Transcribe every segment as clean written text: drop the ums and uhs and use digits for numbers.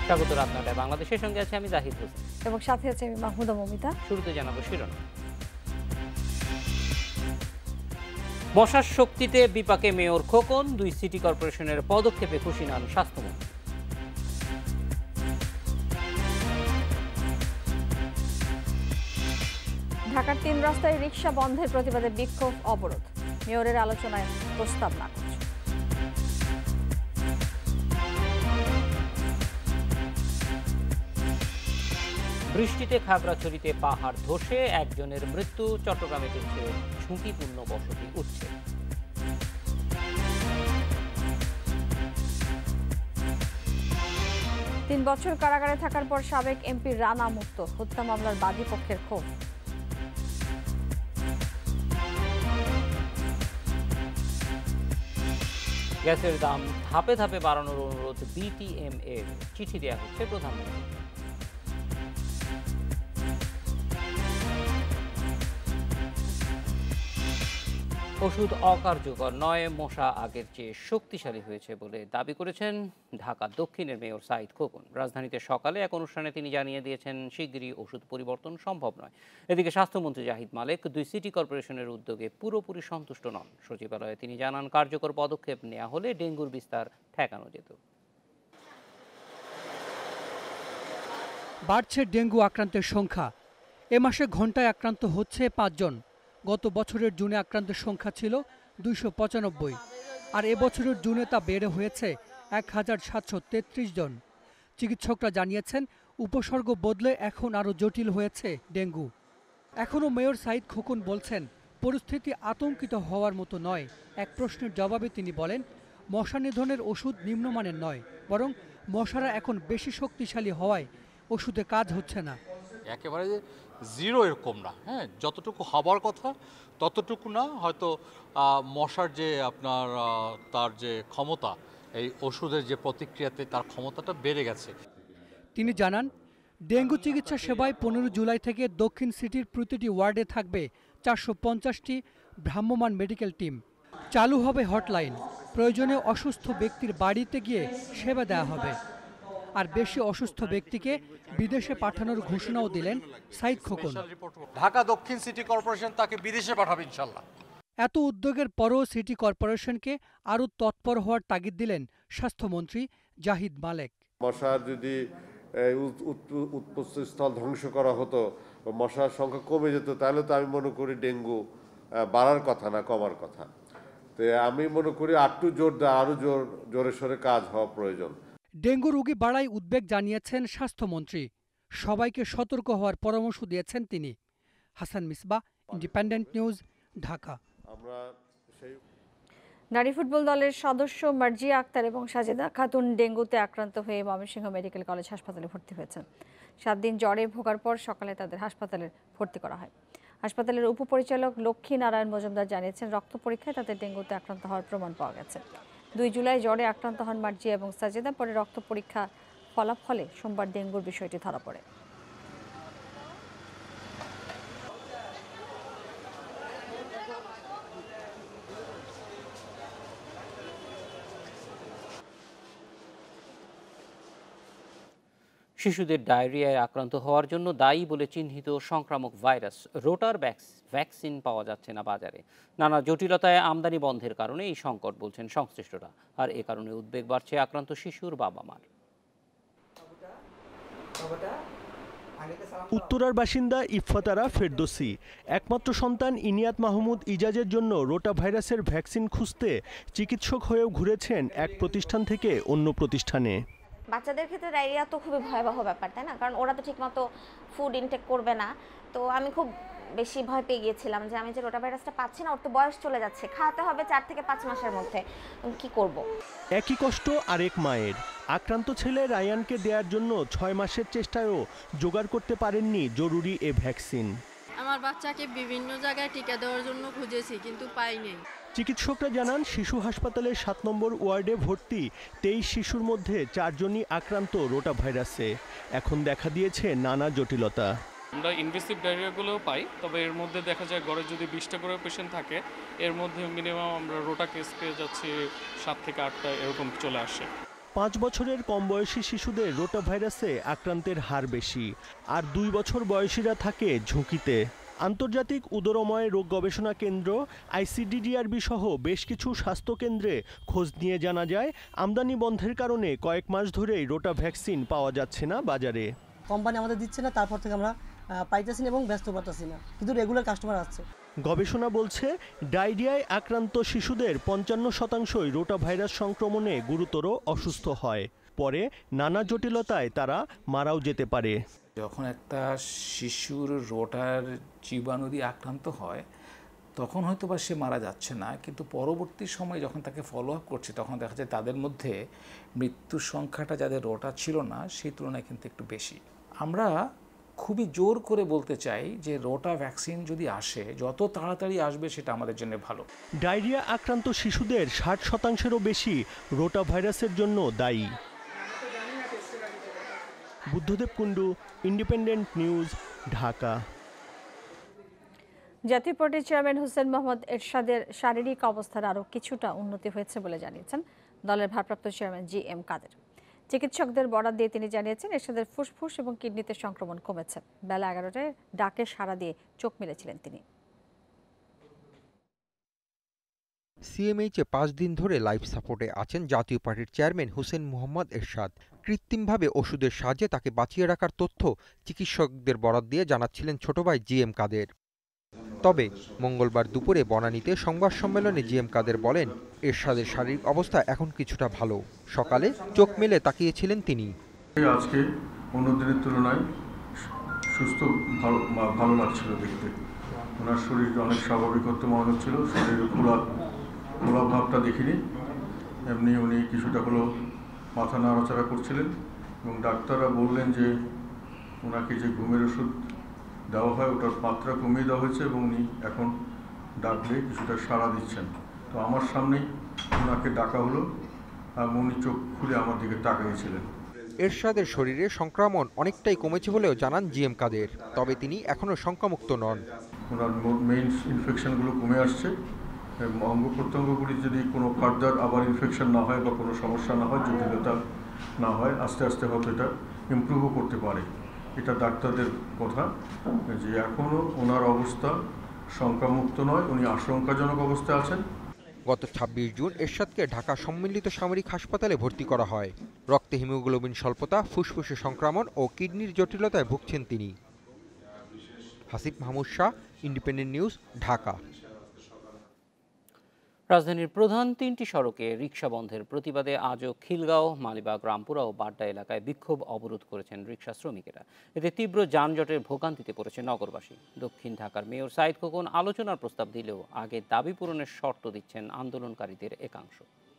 স্বাগত রাত ৯টায় বাংলাদেশের সঙ্গে আছে আমি জাহিদ হোসেন এবং সাথে আছে আমি মাহমুদা মমিতা। শুরুতে জানাবো শিরোনাম। মশার শক্তিতে বিপাকে মেয়র খোকন, ২ সিটি কর্পোরেশনের পদক্ষেপে খুশি নন স্বাস্থ্যমন্ত্রী। ঢাকার ৩ রাস্তায় রিকশা বন্ধের প্রতিবাদে বিক্ষোভ অবরোধ, মেয়রের আলোচনায় প্রস্তাব নাকচ। বৃষ্টিতে খাগড়াছড়িতে পাহাড় ধসে একজনের মৃত্যু, চট্টগ্রামে চলছে ঝুঁকিপূর্ণ বসতি উচ্ছেদ। তিন বছর কারাগারে থাকার পর সাবেক এমপি রানা মুক্ত, হত্যা মামলার বাদী পক্ষের ক্ষোভ। গ্যাসের দাম ধাপে ধাপে বাড়ানোর অনুরোধ বিটিএম এর, চিঠি দেওয়া হচ্ছে প্রধানমন্ত্রী। ওষুধ অকার্যকর নয়, মশা আগের চেয়ে শক্তিশালী হয়েছে বলে দাবি করেছেন ঢাকা দক্ষিণের মেয়র সাঈদ খোকন। রাজধানীতে সকালে এক অনুষ্ঠানে তিনি জানিয়ে দিয়েছেন শিগগিরই ওষুধ পরিবর্তন সম্ভব নয়। এদিকে স্বাস্থ্যমন্ত্রী জাহিদ মালেক ২ সিটি কর্পোরেশনের উদ্যোগে পুরোপুরি সন্তুষ্ট নন। সচিবালয়ে তিনি জানান, কার্যকর পদক্ষেপ নেওয়া হলে ডেঙ্গুর বিস্তার ঠেকানো যেত। বাড়ছে ডেঙ্গু আক্রান্তের সংখ্যা। এ মাসে ঘন্টায় আক্রান্ত হচ্ছে ৫ জন। গত বছরের জুনে আক্রান্তের সংখ্যা ছিল ২৯৫, আর এবছরের জুনে তা বেড়ে হয়েছে ১,৭৩৩ জন। চিকিৎসকরা জানিয়েছেন, উপসর্গ বদলে এখন আরও জটিল হয়েছে ডেঙ্গু। এখনও মেয়র সাঈদ খোকন বলছেন, পরিস্থিতি আতঙ্কিত হওয়ার মতো নয়। এক প্রশ্নের জবাবে তিনি বলেন, মশা নিধনের ওষুধ নিম্নমানের নয়, বরং মশারা এখন বেশি শক্তিশালী হওয়ায় ওষুধে কাজ হচ্ছে না। একেবারে জিরো এরকম না, হ্যাঁ, যতটুকু হবার কথা ততটুকু না। হয়তো মশার যে আপনার তার যে ক্ষমতা, এই ওষুধের যে প্রতিক্রিয়াতে তার ক্ষমতাটা বেড়ে গেছে। তিনি জানান, ডেঙ্গু চিকিৎসা সেবায় ১৫ জুলাই থেকে দক্ষিণ সিটির প্রতিটি ওয়ার্ডে থাকবে ৪৫০টি ভ্রাম্যমাণ মেডিকেল টিম। চালু হবে হটলাইন, প্রয়োজনে অসুস্থ ব্যক্তির বাড়িতে গিয়ে সেবা দেওয়া হবে। আর বেশি অসুস্থ ব্যক্তিকে বিদেশে পাঠানোর ঘোষণাও দিলেন সাঈদ খোকন। ঢাকা দক্ষিণ সিটি কর্পোরেশন তাকে বিদেশে পাঠাবে ইনশাল্লাহ। এত উদ্যোগের পরও সিটি কর্পোরেশনকে আরও তৎপর হওয়ার তাগিদ দিলেন স্বাস্থ্যমন্ত্রী জাহিদ মালেক। মশার যদি উৎপত্তিস্থল ধ্বংস করা হতো, মশার সংখ্যা কমে যেত, তাহলে তো আমি মনে করি ডেঙ্গু বাড়ার কথা না, কমার কথা। তো আমি মনে করি আরটু জোর দেওয়া, আরও জোরে সোরে কাজ হওয়া প্রয়োজন। ডেঙ্গু রোগী বাড়ায় উদ্বেগ জানিয়েছেন স্বাস্থ্যমন্ত্রী। সবাইকে সতর্ক হওয়ার পরামর্শ দিয়েছেন তিনি। Hasan Misbah, Independent News, Dhaka. নারী ফুটবল দলের সদস্য মার্জিয়া আক্তার এবং সাজেদা খাতুন ডেঙ্গুতে আক্রান্ত হয়ে ময়মনসিংহ মেডিকেল কলেজ হাসপাতালে ভর্তি হয়েছেন। ৭ দিন জ্বরে ভোগার পর সকালে তাদের হাসপাতালে ভর্তি করা হয়। হাসপাতালের উপপরিচালক লক্ষ্মী নারায়ণ মজুমদার জানিয়েছেন, রক্ত পরীক্ষায় তাদের ডেঙ্গুতে আক্রান্ত হওয়ার প্রমাণ পাওয়া গেছে। ২ জুলাই জ্বরে আক্রান্ত হন মার্জিয়া এবং সাজেদা। পরে রক্ত পরীক্ষা ফলাফলে সোমবার ডেঙ্গুর বিষয়টি ধরা পড়ে। শিশুদের ডায়রিয়ায় আক্রান্ত হওয়ার জন্য দায়ী বলে চিহ্নিত সংক্রামক ভাইরাস রোটার ভ্যাকসিন পাওয়া যাচ্ছে না বাজারে। নানা জটিলতায় আমদানি বন্ধের কারণে এই সংকট বলছেন সংশ্লিষ্টরা। আর এ কারণে উদ্বেগ বাড়ছে আক্রান্ত শিশুর বাবা মার। উত্তরার বাসিন্দা ইফফাতারা ফেরদৌসি একমাত্র সন্তান ইনিয়াত মাহমুদ ইজাজের জন্য রোটা ভাইরাসের ভ্যাকসিন খুঁজতে চিকিৎসক হয়েও ঘুরেছেন এক প্রতিষ্ঠান থেকে অন্য প্রতিষ্ঠানে। বাচ্চাদের ক্ষেত্রে ডায়রিয়া তো খুবই ভয়াবহ ব্যাপার, তাই না? কারণ ওরা তো ঠিকমতো ফুড ইনটেক করবে না। তো আমি খুব বেশি ভয় পেয়ে গিয়েছিলাম যে আমি যে রোটা ভাইরাসটা পাচ্ছি না, ওর তো বয়স চলে যাচ্ছে, খাওয়াতে হবে 4 থেকে 5 মাসের মধ্যে, কি করব। একই কষ্ট আরেক মায়ের। আক্রান্ত ছেলে রায়ানকে দেওয়ার জন্য 6 মাসের চেষ্টায়ও জোগাড় করতে পারেননি জরুরি এ ভ্যাকসিন। আমার বাচ্চাকে বিভিন্ন জায়গায় টিকা দেওয়ার জন্য খুঁজেছি, কিন্তু পাইনি। চিকিৎসকরা জানান, শিশু হাসপাতালের 7 নম্বর ওয়ার্ডে ভর্তি 23 শিশুর মধ্যে 4 জনই আক্রান্ত রোটা ভাইরাসে। এখন দেখা দিয়েছে নানা জটিলতা। আমরা ইনভেসিভ ডায়রিয়াগুলোও পাই, তবে এর মধ্যে দেখা যায় গড়ে যদি 20টা করে পেশেন্ট থাকে, এর মধ্যে মিনিমাম আমরা রোটা কেস পেয়ে যাচ্ছি 7 থেকে 8টা, এরকম চলে আসে। 5 বছরের কম বয়সী শিশুদের রোটা ভাইরাসে আক্রান্তের হার বেশি, আর 2 বছর বয়সীরা থাকে ঝুঁকিতে। আন্তর্জাতিক উদরময় রোগ গবেষণা কেন্দ্র আইসিডিডিআরবি সহ বেশ কিছু স্বাস্থ্যকেন্দ্রে খোঁজ নিয়ে জানা যায়, আমদানি বন্ধের কারণে কয়েক মাস ধরেই রোটা ভ্যাকসিন পাওয়া যাচ্ছে না বাজারে। কোম্পানি আমাদের দিচ্ছে না, তারপর থেকে আমরা পাইতেছি না এবং ব্যস্ত পারতেছি না, কিন্তু রেগুলার কাস্টমার আসছে। গবেষণা বলছে ডায়রিয়ায় আক্রান্ত শিশুদের 55%ই রোটা ভাইরাস সংক্রমণে গুরুতর অসুস্থ হয়, পরে নানা জটিলতায় তারা মারাও যেতে পারে। যখন একটা শিশুর রোটার জীবাণু দিয়ে আক্রান্ত হয় তখন হয়তো বা সে মারা যাচ্ছে না, কিন্তু পরবর্তী সময় যখন তাকে ফলো আপ করছে তখন দেখা যায় তাদের মধ্যে মৃত্যুর সংখ্যাটা যাদের রোটা ছিল না সেই তুলনায় কিন্তু একটু বেশি। আমরা খুবই জোর করে বলতে চাই যে রোটা ভ্যাকসিন যদি আসে, যত তাড়াতাড়ি আসবে সেটা আমাদের জন্য ভালো। ডায়রিয়া আক্রান্ত শিশুদের 60%-এরও বেশি রোটা ভাইরাসের জন্য দায়ী। Buddhadeb Kundu, Independent News, Dhaka. জাতীয় পার্টির চেয়ারম্যান হোসেন মোহাম্মদ এরশাদের শারীরিক অবস্থার আরও কিছুটা উন্নতি হয়েছে বলে জানিয়েছেন দলের ভারপ্রাপ্ত চেয়ারম্যান জি.এম. কাদের। চিকিৎসকদের বরাত দিয়ে তিনি জানিয়েছেন এরশাদের ফুসফুস এবং কিডনিতে সংক্রমণ কমেছে। বেলা 11টায় ডাকে সাড়া দিয়ে চোখ মেলেছিলেন তিনি। সিএমএইচে 5 দিন ধরে লাইফ সাপোর্টে আছেন জাতীয় পার্টির চেয়ারম্যান হোসেন মোহাম্মদ এরশাদ। কৃত্রিমভাবে ওষুধের সাহায্যে তাকে বাঁচিয়ে রাখার তথ্য চিকিৎসকদের বরাত দিয়ে জানাচ্ছিলেন ছোট ভাই জি.এম. কাদের। তবে মঙ্গলবার দুপুরে বনানীতে সংবাদ সম্মেলনে জি.এম. কাদের বলেন এরশাদের শারীরিক অবস্থা এখন কিছুটা ভালো। সকালে চোখ মেলে তাকিয়েছিলেন তিনি। আজকে অন্য দিনের তুলনায় সুস্থ ভালো লাগছিল দেখতে। ওনার শরীর অনেক স্বাভাবিকত্ব মনে হচ্ছিল, শরীরে খোলা ভাবটা দেখিনি। এমনি উনি কিছুটা হলো মাথা নাড়াচাড়া করছিলেন এবং ডাক্তাররা বললেন যে ওনাকে যে ঘুমের ওষুধ দেওয়া হয় ওটার মাত্রা কমিয়ে দেওয়া হয়েছে এবং উনি এখন ডাকলে কিছুটা সাড়া দিচ্ছেন। তো আমার সামনেই ওনাকে ডাকা হলো আর উনি চোখ খুলে আমার দিকে তাকিয়েছিলেন। এরশাদের শরীরে সংক্রমণ অনেকটাই কমেছে বলেও জানান জি.এম. কাদের, তবে তিনি এখনও শঙ্কামুক্ত নন। ওনার মেইন ইনফেকশনগুলো কমে আসছে এবং অঙ্গ প্রত্যঙ্গগুলি যদি কোনো ফার্দার আবার ইনফেকশন না হয় বা কোনো সমস্যা না হয়, জটিলতা না হয়, আস্তে আস্তে হয়তো এটা ইমপ্রুভও করতে পারে। এটা ডাক্তারদের কথা যে এখনও ওনার অবস্থা শঙ্কামুক্ত নয়, উনি আশঙ্কাজনক অবস্থায় আছেন। গত 26 জুন এরশাদকে ঢাকা সম্মিলিত সামরিক হাসপাতালে ভর্তি করা হয়। রক্তে হিমোগ্লোবিন স্বল্পতা, ফুসফুসে সংক্রমণ ও কিডনির জটিলতায় ভুগছেন তিনি। Hasib Mahmud Shah, Independent News, Dhaka. রাজধানীর প্রধান 3টি সড়কে রিকশা বন্ধের প্রতিবাদে আজও খিলগাঁও, মালিবাগ, রামপুরা ও বাড্ডা এলাকায় বিক্ষোভ অবরোধ করেছেন রিকশা শ্রমিকেরা। এতে তীব্র যানজটের ভোগান্তিতে পড়েছে নগরবাসী। দক্ষিণ ঢাকার মেয়র সাইদ খোকন আলোচনার প্রস্তাব দিলেও আগে দাবি পূরণের শর্ত দিচ্ছেন আন্দোলনকারীদের একাংশ।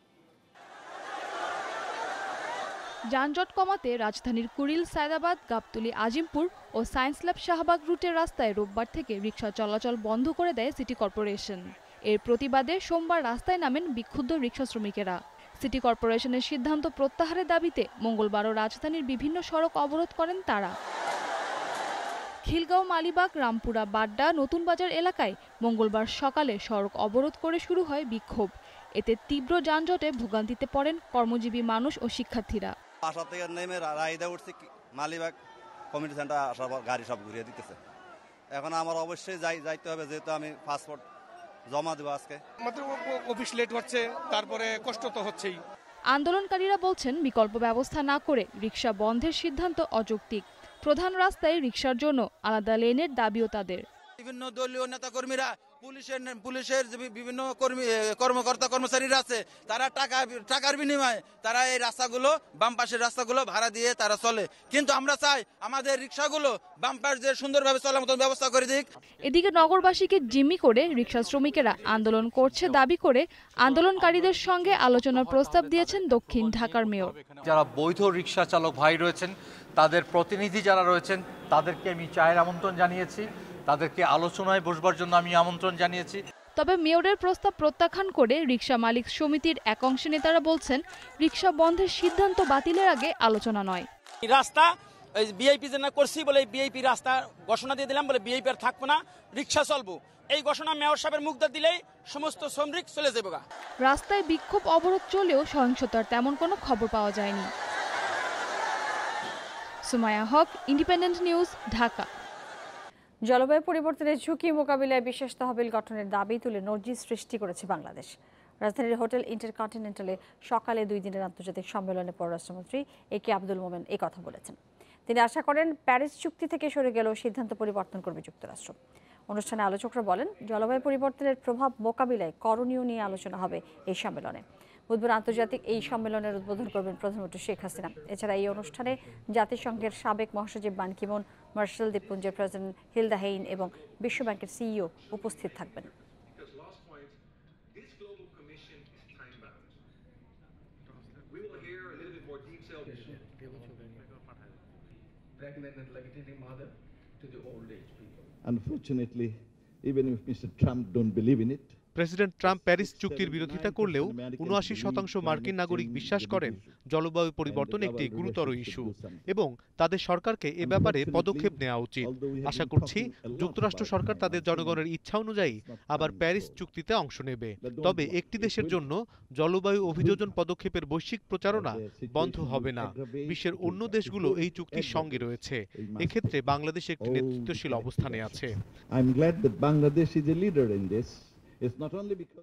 যানজট কমাতে রাজধানীর কুড়িল, সায়দাবাদ, গাবতলী, আজিমপুর ও সায়েন্স ল্যাব শাহবাগ রুটের রাস্তায় রোববার থেকে রিকশা চলাচল বন্ধ করে দেয় সিটি কর্পোরেশন। এর প্রতিবাদে সোমবার রাস্তায় নামেন বিক্ষুব্ধ রিকশা শ্রমিকেরা। সিটি কর্পোরেশনের সিদ্ধান্ত প্রত্যাহারের দাবিতে মঙ্গলবারও রাজধানীর বিভিন্ন সড়ক অবরোধ করেন তারা। খিলগাঁও, মালিবাগ, রামপুরা, বাড্ডা, নতুন বাজার এলাকায় মঙ্গলবার সকালে সড়ক অবরোধ করে শুরু হয় বিক্ষোভ। এতে তীব্র যানজটে ভোগান্তিতে পড়েন কর্মজীবী মানুষ ও শিক্ষার্থীরা। বাসা থেকে নেমে রাইদা উঠছি মালিবাগ কমিউনিটি সেন্টার আসার পর গাড়ি সব ঘুরিয়ে দিতেছে। এখন আমার অবশ্যই যাইতে হবে, যেহেতু আমি পাসপোর্ট জমা দেবো আজকে। আমাদের অফিস লেট হচ্ছে, তারপরে কষ্ট তো হচ্ছেই। আন্দোলনকারীরা বলছেন বিকল্প ব্যবস্থা না করে রিকশা বন্ধের সিদ্ধান্ত অযৌক্তিক। প্রধান রাস্তায় রিকশার জন্য আলাদা লেনের দাবিও তাদের। বিভিন্ন দলীয় নেতাকর্মীরা, পুলিশের বিভিন্ন কর্মকর্তা কর্মচারীরা আছে, তারা টাকার বিনিময়ে তারা এই রাস্তাগুলো, বাম পাশের রাস্তাগুলো ভাড়া দিয়ে তারা চলে। কিন্তু আমরা চাই আমাদের রিকশাগুলো বাম পাশ দিয়ে সুন্দরভাবে চলার মতো ব্যবস্থা করে দিক। এদিকে নগরবাসীকে জিম্মি করে রিকশা শ্রমিকেরা আন্দোলন করছে দাবি করে আন্দোলনকারীদের সঙ্গে আলোচনার প্রস্তাব দিয়েছেন দক্ষিণ ঢাকার মেয়র। যারা বৈধ রিকশা চালক ভাই রয়েছেন, তাদের প্রতিনিধি যারা রয়েছেন, তাদেরকে আমি চায়ের আমন্ত্রণ জানিয়েছি, তাদেরকে আলোচনায় বসবার জন্য আমি আমন্ত্রণ জানিয়েছি। তবে মেয়রের প্রস্তাব প্রত্যাখ্যান করে রিকশা মালিক সমিতির এক অংশের নেতারা বলছেন রিকশা বন্ধের সিদ্ধান্ত বাতিলের আগে আলোচনা নয়। রাস্তা ওই বিআইপি যে না করছি বলে বিআইপি রাস্তা ঘোষণা দিয়ে দিলাম বলে বিআইপি আর থাকবো না, রিক্সা চলবো, এই ঘোষণা মেয়র সাহেবের মুখ দিলেই সমস্ত শ্রমিক চলে যাবে। রাস্তায় বিক্ষোভ অবরোধ চলেও সহিংসতার তেমন কোনো খবর পাওয়া যায়নি। Sumaya Haque, Independent News, Dhaka. জলবায়ু পরিবর্তনের ঝুঁকি মোকাবিলায় বিশেষ তহবিল গঠনের দাবি তুলে নজির সৃষ্টি করেছে বাংলাদেশ। রাজধানীর হোটেল ইন্টারকন্টিনেন্টালে সকালে 2 দিনের আন্তর্জাতিক সম্মেলনে পররাষ্ট্রমন্ত্রী একে আব্দুল মোমেন এই কথা বলেছেন। তিনি আশা করেন প্যারিস চুক্তি থেকে সরে গেলেও সিদ্ধান্ত পরিবর্তন করবে যুক্তরাষ্ট্র। অনুষ্ঠানে আলোচকরা বলেন, জলবায়ু পরিবর্তনের প্রভাব মোকাবিলায় করণীয় নিয়ে আলোচনা হবে এই সম্মেলনে। বুধবার আন্তর্জাতিক এই সম্মেলনের উদ্বোধন করবেন প্রধানমন্ত্রী শেখ হাসিনা। এছাড়া এই অনুষ্ঠানে জাতিসংঘের সাবেক মহাসচিব বান কি মুন, মার্শাল দ্বীপপুঞ্জের প্রেসিডেন্ট হিলদা হেইন এবং বিশ্বব্যাংকের সিইও উপস্থিত থাকবেন। Unfortunately, even if Mr. Trump don't believe in it, president Trump Paris চুক্তির বিরোধিতা করলেও ৭৯% মার্কিন নাগরিক বিশ্বাস করেন জলবায়ু পরিবর্তন একটি গুরুতর ইস্যু এবং তাদের সরকারকে এ ব্যাপারে পদক্ষেপ নেওয়া উচিত। আশা করছি যুক্তরাষ্ট্র সরকার তাদের জনগণের ইচ্ছা অনুযায়ী আবার প্যারিস চুক্তিতে অংশ নেবে। তবে একটি দেশের জন্য জলবায়ু অভিযোজন পদক্ষেপের বৈশ্বিক প্রচারণা বন্ধ হবে না। বিশ্বের অন্য দেশগুলো এই চুক্তির সঙ্গে রয়েছে। এক্ষেত্রে বাংলাদেশ একটি নেতৃত্বশীল অবস্থানে আছে। I'm glad that Bangladesh is a leader in this. It's not only because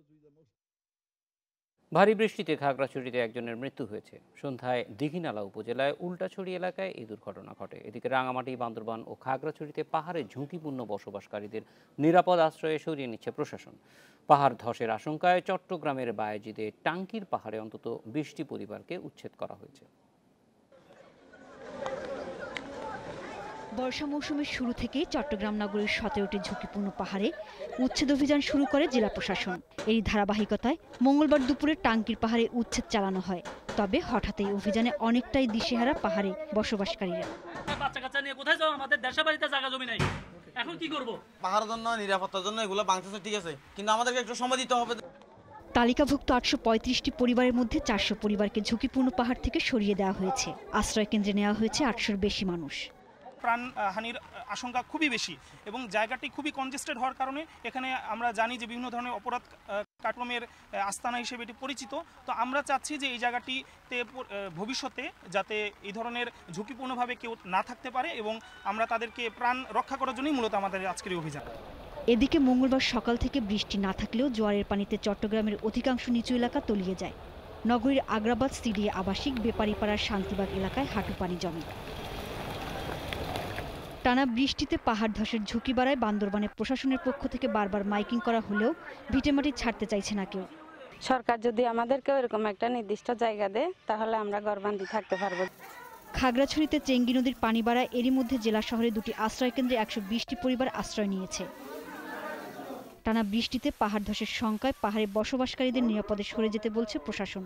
ভারী বৃষ্টিতে খাগড়াছড়িতে একজনের মৃত্যু হয়েছে। সন্ধ্যায় দীঘিনালা উপজেলায় উল্টাছড়ি এলাকায় এই দুর্ঘটনা ঘটে। এদিকে রাঙামাটি, বান্দরবান ও খাগড়াছড়িতে পাহাড়ে ঝুঁকিপূর্ণ বসবাসকারীদের নিরাপদ আশ্রয়ে সরিয়ে নিচ্ছে প্রশাসন। পাহাড় ধসের আশঙ্কায় চট্টগ্রামের বায়েজিদে টাঙ্কির পাহাড়ে অন্তত 20টি পরিবারকে উচ্ছেদ করা হয়েছে। বর্ষা মৌসুমের শুরু থেকে চট্টগ্রাম নগরীর 17টি ঝুঁকিপূর্ণ পাহাড়ে উচ্ছেদ অভিযান শুরু করে জেলা প্রশাসন। এই ধারাবাহিকতায় মঙ্গলবার দুপুরে টাঙ্কির পাহাড়ে উচ্ছেদ চালানো হয়। তবে হঠাৎ এই অভিযানে অনেকটাই দিশেহারা পাহাড়ে বসবাসকারীরা। বাচ্চা কাচ্চা নিয়ে কোথায় যাও? আমাদের দেশে বাড়িতে জায়গা জমি নাই, এখন কি করব? পাহাড়ের জন্য, নিরাপত্তার জন্য এগুলো ভাঙতেছে, ঠিক আছে, কিন্তু আমাদেরকে একটু সময় দিতে হবে। তালিকাভুক্ত 835টি পরিবারের মধ্যে 400 পরিবারকে ঝুঁকিপূর্ণ পাহাড় থেকে সরিয়ে দেওয়া হয়েছে। আশ্রয় কেন্দ্রে নেওয়া হয়েছে 800-এর বেশি মানুষ। প্রাণহানির আশঙ্কা খুবই বেশি এবং জায়গাটি খুবই কনজেস্টেড হওয়ার কারণে এখানে আমরা জানি যে বিভিন্ন ধরনের অপরাধ কার্যক্রমের আস্তানা হিসেবে এটি পরিচিত। তো আমরা চাচ্ছি যে এই জায়গাটিতে ভবিষ্যতে যাতে এই ধরনের ঝুঁকিপূর্ণভাবে কেউ না থাকতে পারে এবং আমরা তাদেরকে প্রাণ রক্ষা করার জন্যই মূলত আমাদের আজকের এই অভিযান। এদিকে মঙ্গলবার সকাল থেকে বৃষ্টি না থাকলেও জোয়ারের পানিতে চট্টগ্রামের অধিকাংশ নিচু এলাকা তলিয়ে যায়। নগরীর আগ্রাবাদ, সিডিএ আবাসিক, বেপারীপাড়ার শান্তিবাগ এলাকায় হাঁটু পানি জমে। টানা বৃষ্টিতে পাহাড় ধসের ঝুঁকি বাড়ায় বান্দরবানে প্রশাসনের পক্ষ থেকে বারবার মাইকিং করা হলেও ভিটেমাটি ছাড়তে চাইছে না কেউ। সরকার যদি আমাদেরকে এরকম একটা নির্দিষ্ট জায়গা দেয় তাহলে আমরা ঘরবন্দি থাকতে পারবো। খাগড়াছড়িতে চেঙ্গি নদীর পানি বাড়ায় এরই মধ্যে জেলা শহরে 2টি আশ্রয় কেন্দ্রে 120টি পরিবার আশ্রয় নিয়েছে। টানা বৃষ্টিতে পাহাড় ধসের শঙ্কায় পাহাড়ে বসবাসকারীদের নিরাপদে সরে যেতে বলছে প্রশাসন।